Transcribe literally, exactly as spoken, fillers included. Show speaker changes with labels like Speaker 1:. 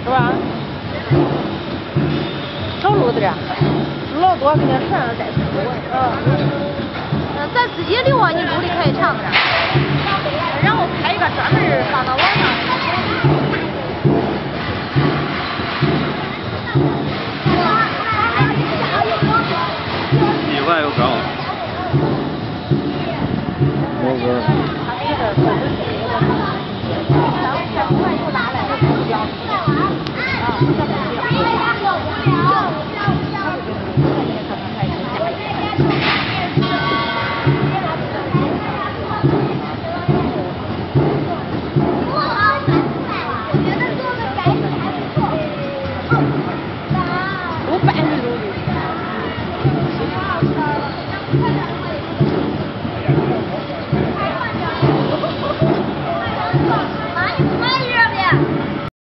Speaker 1: 是吧？小路子这，老多肯定全在成都。嗯。
Speaker 2: 嗯，咱自己留啊，你努力可以唱着，然后拍一个专门放到网上。